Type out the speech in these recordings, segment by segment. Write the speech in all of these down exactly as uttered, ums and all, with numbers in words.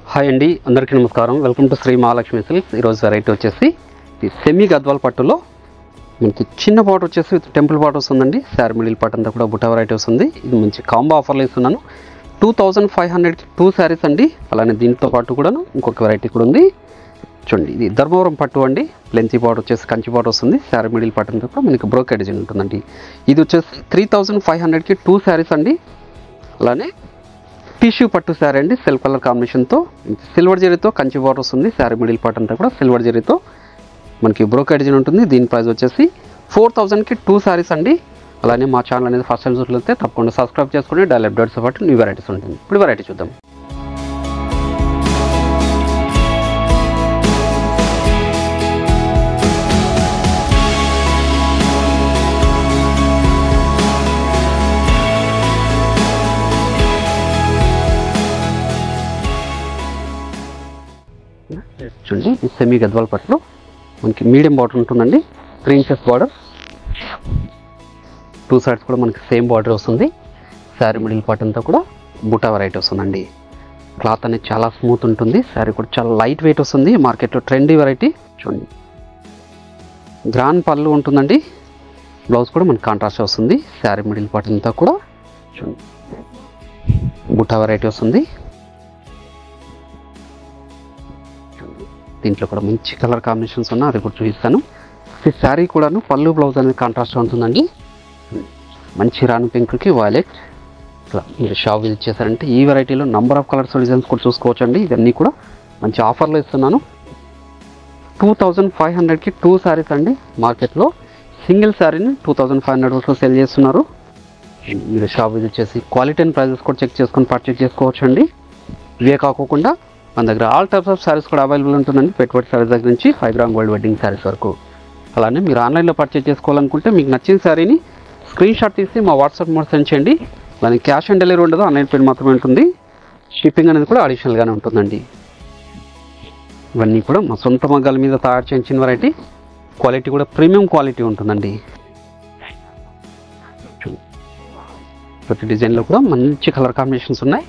Hi అండి, అందరికీ నమస్కారం. Welcome to Sri Mahalakshmi silks. ఈరోజు వెరైటీ వచ్చేసి ఈ సెమీ గద్వాల్ పట్టులో మనకి చిన్న పాట్ వచ్చేసి విత్ టెంపుల్ పాట్ వస్తుందండి. శారీ మిడిల్ పాట్ అంతా కూడా బుట్ట వెరైటీ వస్తుంది. ఇది మంచి కాంబో ఆఫర్లో ఇస్తున్నాను. టూ థౌజండ్ ఫైవ్ హండ్రెడ్కి టూ శారీస్ అండి. అలానే దీంతో పాటు కూడా ఇంకొక వెరైటీ కూడా ఉంది. చూడండి, ఇది ధర్మవరం పట్టు అండి. లెంతీ పాట్ వచ్చేసి కంచి పాట్ వస్తుంది. శారీ మిడిల్ పాట్ అంతా కూడా మనకి బ్రోకెడ్ డిజైన్ ఉంటుందండి. ఇది వచ్చేసి త్రీ థౌజండ్ ఫైవ్ హండ్రెడ్కి టూ శారీస్ అండి. అలానే టిష్యూ పట్టు శారీ అండి, సెల్ఫ్ కలర్ కాంబినేషన్తో సిల్వర్ జరీతో కంచి బార్డర్ వస్తుంది. శారీ మిడిల్ పార్ట్ అంతా కూడా సిల్వర్ జరీతో మనకి బ్రోకెడ్ డిజైన్ ఉంటుంది. దీని ప్రైస్ వచ్చేసి ఫోర్ థౌజండ్కి టూ శారీస్ అండి. అలానే మా ఛానల్ అనేది ఫస్ట్ టైం చూసినట్లయితే తప్పకుండా సబ్స్క్రైబ్ చేసుకుని డైలీ అప్డేట్స్తో పాటు న్యూ వెరైటీస్ ఉంటుంది. ఇప్పుడు వెరైటీ చూద్దాం. చూడండి, ఈ సెమీ గద్వాల్ పట్టులో మనకి మీడియం బార్డర్ ఉంటుందండి. Three inches border, two sides కూడా మనకి సేమ్ బార్డర్ వస్తుంది. శారీ మిడిల్ పార్ట్ అంతా కూడా బుటా వెరైటీ వస్తుందండి. క్లాత్ అనేది చాలా స్మూత్ ఉంటుంది. శారీ కూడా చాలా లైట్ వెయిట్ వస్తుంది. మార్కెట్లో ట్రెండీ వెరైటీ. చూడండి, గ్రాండ్ పళ్ళు ఉంటుందండి. బ్లౌజ్ కూడా మనకి కాంట్రాస్ట్ వస్తుంది. శారీ మిడిల్ పార్ట్ అంతా కూడా చూడండి బుటా వెరైటీ వస్తుంది. దీంట్లో కూడా మంచి కలర్ కాంబినేషన్స్ ఉన్నాయి, అది కూడా చూపిస్తాను. ఈ శారీ కూడాను పళ్ళు బ్లౌజ్ అనేది కాంట్రాస్ట్ ఉంటుందండి. మంచి రాణి పింక్కి వైలెట్. ఇట్లా మీరు షాప్ విజిట్ చేశారంటే ఈ వెరైటీలో నంబర్ ఆఫ్ కలర్స్ డిజైన్స్ కూడా చూసుకోవచ్చు అండి. ఇవన్నీ కూడా మంచి ఆఫర్లో ఇస్తున్నాను. టూ థౌజండ్ ఫైవ్ హండ్రెడ్కి టూ శారీస్ అండి. మార్కెట్లో సింగిల్ శారీని టూ థౌజండ్ ఫైవ్ హండ్రెడ్ వరకు సేల్ చేస్తున్నారు. మీరు షాప్ విజిట్ చేసి క్వాలిటీ అండ్ ప్రైజెస్ కూడా చెక్ చేసుకొని పర్చేజ్ చేసుకోవచ్చు అండి. ఇవే కాకుండా మన దగ్గర ఆల్ టైప్స్ ఆఫ్ శారీస్ కూడా అవైలబుల్ ఉంటుందండి. పెట్టుబడి శారీస్ దగ్గర నుంచి five gram gold wedding saris వరకు. అలానే మీరు ఆన్లైన్లో పర్చేజ్ చేసుకోవాలనుకుంటే మీకు నచ్చిన శారీని స్క్రీన్ షాట్ తీసి మా వాట్సాప్ నెంబర్ సెండ్ చేయండి. దానికి క్యాష్ ఆన్ డెలివరీ ఉండదు, ఆన్లైన్ పేమెంట్ మాత్రమే ఉంటుంది. షిప్పింగ్ అనేది కూడా అడిషనల్గానే ఉంటుందండి. ఇవన్నీ కూడా మా సొంత మగ్గాల మీద తయారు చేయించిన వెరైటీ. క్వాలిటీ కూడా ప్రీమియం క్వాలిటీ ఉంటుందండి. ప్రతి డిజైన్లో కూడా మంచి కలర్ కాంబినేషన్స్ ఉన్నాయి.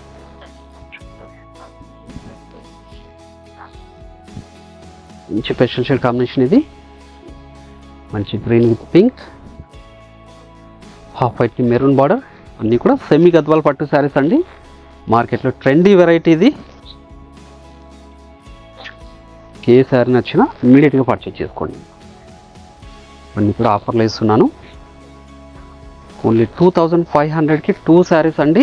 మంచి పెస్టల్ షేడ్ కాంబినేషన్. ఇది మంచి green with pink, half white maroon border. అన్నీ కూడా సెమీ గద్వాల్ పట్టు శారీస్ అండి. మార్కెట్లో ట్రెండీ వెరైటీ ఇది. ఏ శారీ నచ్చినా ఇమీడియట్గా పర్చేజ్ చేసుకోండి. అన్నీ కూడా ఆఫర్లో ఇస్తున్నాను. ఓన్లీ టూ థౌజండ్ ఫైవ్ హండ్రెడ్కి టూ శారీస్ అండి.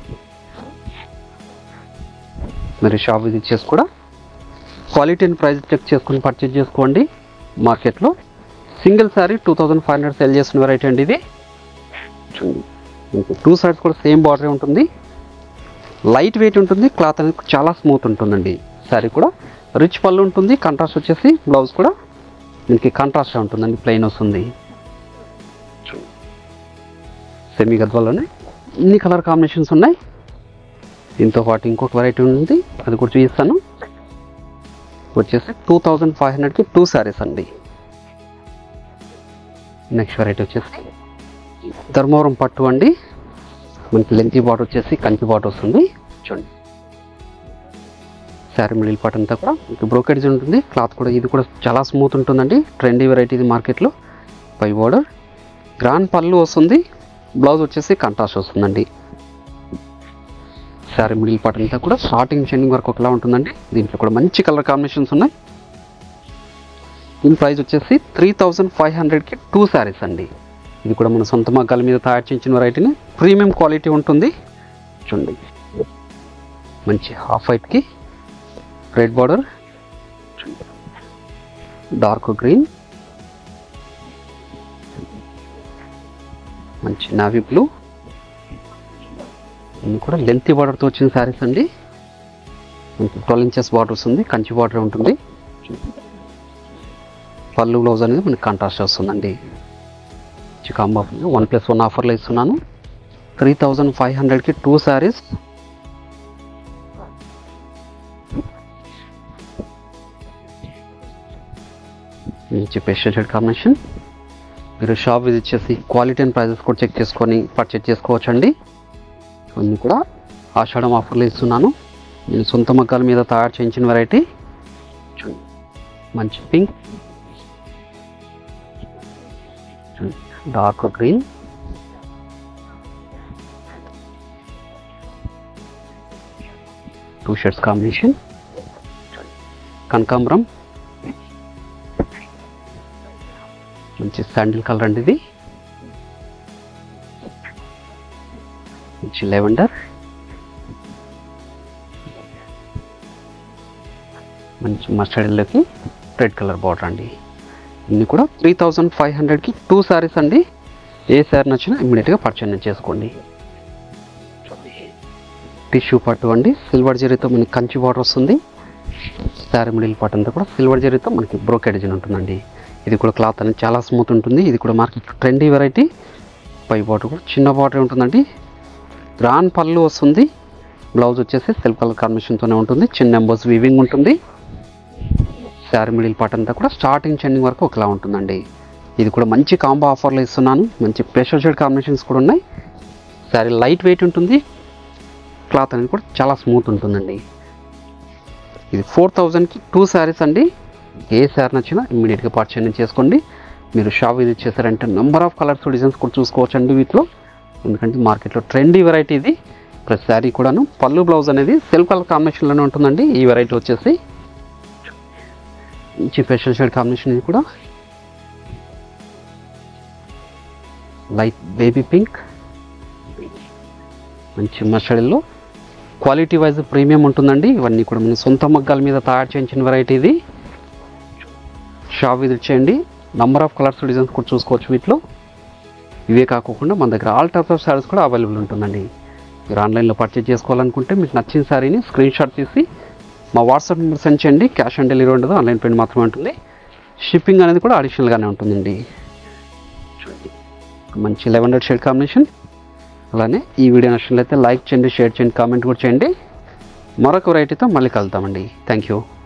మరి షాప్ విజిట్ చేసి కూడా క్వాలిటీ అండ్ ప్రైస్ చెక్ చేసుకుని పర్చేజ్ చేసుకోండి. మార్కెట్లో single sari two thousand five hundred sale చేస్తున్న వెరైటీ అండి ఇది. టూ సైడ్స్ కూడా సేమ్ బార్డర్ ఉంటుంది. లైట్ వెయిట్ ఉంటుంది. క్లాత్ అనేది చాలా స్మూత్ ఉంటుందండి. శారీ కూడా రిచ్ పళ్ళు ఉంటుంది. కాంట్రాస్ట్ వచ్చేసి బ్లౌజ్ కూడా మనకి కాంట్రాస్ట్ ఉంటుందండి, ప్లెయిన్ వస్తుంది. సెమీ గద్వాల్లోనే ఇన్ని కలర్ కాంబినేషన్స్ ఉన్నాయి. దీంతో పాటు ఇంకొక వెరైటీ ఉంది, అది కూడా చూపిస్తాను. వచ్చేసి టూ థౌజండ్ ఫైవ్ హండ్రెడ్కి టూ శారీస్ అండి. నెక్స్ట్ వెరైటీ వచ్చేసి ధర్మవరం పట్టు అండి. మనకి లెంతీ బార్డర్ వచ్చేసి కంచి బార్డర్ వస్తుంది. చూడండి, శారీ మిడిల్ పార్ట్ అంతా కూడా మీకు బ్రోకెడ్ డిజైన్ ఉంటుంది. క్లాత్ కూడా ఇది కూడా చాలా స్మూత్ ఉంటుందండి. ట్రెండీ వెరైటీ ఇది మార్కెట్లో. పై బార్డర్ గ్రాండ్ పళ్ళు వస్తుంది. బ్లౌజ్ వచ్చేసి కాంట్రాస్ట్ వస్తుందండి. శారీ మిడిల్ పార్ట్ అంతా కూడా స్టార్టింగ్ షైనింగ్ వరకు ఒకలా ఉంటుందండి. దీంట్లో కూడా మంచి కలర్ కాంబినేషన్స్ ఉన్నాయి. దీని ప్రైస్ వచ్చేసి త్రీ థౌజండ్ ఫైవ్ హండ్రెడ్కి టూ శారీస్ అండి. ఇది కూడా మన సొంత మగ్గాల మీద తయారు చేయించిన వెరైటీని. ప్రీమియం క్వాలిటీ ఉంటుంది. చూడండి, మంచి హాఫ్ వైట్కి రెడ్ బార్డర్, డార్క్ గ్రీన్, మంచి నావీ బ్లూ. ఇవి కూడా లెంతీ బార్డర్తో వచ్చిన శారీస్ అండి. ట్వెల్వ్ ఇంచెస్ బార్డర్ వస్తుంది. కంచి బార్డర్ ఉంటుంది. పళ్ళు బ్లౌజ్ అనేది మనకి కాంట్రాస్ట్ వస్తుందండి. కాంబో వన్ ప్లస్ వన్ ఆఫర్లో ఇస్తున్నాను. త్రీ థౌజండ్ ఫైవ్ హండ్రెడ్కి టూ శారీస్. మంచి పెస్టల్ షేడ్ కాంబినేషన్. మీరు షాప్ విజిట్ చేసి క్వాలిటీ అండ్ ప్రైజెస్ కూడా చెక్ చేసుకొని పర్చేజ్ చేసుకోవచ్చు అండి. అన్నీ కూడా ఆషాఢం ఆఫర్లో ఇస్తున్నాను. నేను సొంత మగ్గాల మీద తయారు చేయించిన వెరైటీ. మంచి pink, dark green, two shirts combination, కనకాంబరం, మంచి శాండిల్ కలర్ అండి ఇది, మంచి లెవెండర్, మంచి మస్టర్డ్లోకి రెడ్ కలర్ బార్డర్ అండి. ఇన్ని కూడా త్రీ థౌజండ్ ఫైవ్ హండ్రెడ్కి టూ శారీస్ అండి. ఏ శారీ నచ్చినా ఇమ్మీడియట్గా పర్చేజ్ చేసుకోండి. టిష్యూ పట్టు అండి, సిల్వర్ జరీతో మనకి కంచి బార్డర్ వస్తుంది. శారీ మిడిల్ పార్ట్ అంతా కూడా సిల్వర్ జరీతో మనకి బ్రోకెడ్ డిజైన్ ఉంటుందండి. ఇది కూడా క్లాత్ అనేది చాలా స్మూత్ ఉంటుంది. ఇది కూడా మార్కెట్ ట్రెండీ వెరైటీ. పై బార్డర్ కూడా చిన్న బార్డర్ ఉంటుందండి. గ్రాండ్ పళ్ళు వస్తుంది. బ్లౌజ్ వచ్చేసి సెల్ఫ్ కలర్ కాంబినేషన్తోనే ఉంటుంది. చిన్న ఎంబోస్ వీవింగ్ ఉంటుంది. శారీ మిడిల్ పార్ట్ అంతా కూడా స్టార్టింగ్ చెండింగ్ వరకు ఒకలా ఉంటుందండి. ఇది కూడా మంచి కాంబో ఆఫర్లో ఇస్తున్నాను. మంచి ప్రెషర్ షేడ్ కాంబినేషన్స్ కూడా ఉన్నాయి. శారీ లైట్ వెయిట్ ఉంటుంది. క్లాత్ అనేది కూడా చాలా స్మూత్ ఉంటుందండి. ఇది ఫోర్ థౌజండ్కి టూ శారీస్ అండి. ఏ శారీ నచ్చినా ఇమ్మీడియట్గా పర్చేజ్ చేసుకోండి. మీరు షాప్ విజిట్ చేశారంటే నెంబర్ ఆఫ్ కలర్స్ డిజైన్స్ కూడా చూసుకోవచ్చు అండి వీటిలో. ఎందుకంటే మార్కెట్లో ట్రెండీ వెరైటీ ఇది. ప్లస్ శారీ కూడాను పళ్ళు బ్లౌజ్ అనేది సెల్ఫ్ కలర్ కాంబినేషన్లోనే ఉంటుందండి. ఈ వెరైటీ వచ్చేసి మంచి ఫెషన్ షేడ్ కాంబినేషన్. ఇది కూడా లైట్ బేబీ పింక్, మంచి మస్టర్డ్లో క్వాలిటీ వైజ్ ప్రీమియం ఉంటుందండి. ఇవన్నీ కూడా మన సొంత మగ్గాల మీద తయారు చేయించిన వెరైటీ ఇది. షాప్ విజిట్ చేయండి. నంబర్ ఆఫ్ కలర్స్ డిజైన్స్ కూడా చూసుకోవచ్చు వీటిలో. ఇవే కాకుండా మన దగ్గర ఆల్ టైప్స్ ఆఫ్ శారీస్ కూడా అవైలబుల్ ఉంటుందండి. మీరు ఆన్లైన్లో పర్చేజ్ చేసుకోవాలనుకుంటే మీకు నచ్చిన శారీని స్క్రీన్ షాట్ తీసి మా వాట్సాప్ నెంబర్ సెండ్ చేయండి. క్యాష్ ఆన్ డెలివరీ ఉండదు, ఆన్లైన్ పేమెంట్ మాత్రమే ఉంటుంది. షిప్పింగ్ అనేది కూడా అడిషనల్గానే ఉంటుందండి. మంచి లెవెండర్ షేడ్ కాంబినేషన్. అలానే ఈ వీడియో నచ్చినట్లయితే లైక్ చేయండి, షేర్ చేయండి, కామెంట్ కూడా చేయండి. మరొక వెరైటీతో మళ్ళీ కలుద్దామండి. Thank you.